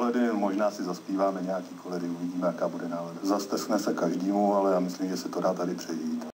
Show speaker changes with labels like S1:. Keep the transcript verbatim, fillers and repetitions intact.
S1: koledy, možná si zaspíváme nějaký koledy, uvidíme, jaká bude nálada. Zasteskne se každému, ale já myslím, že se to dá tady přejít.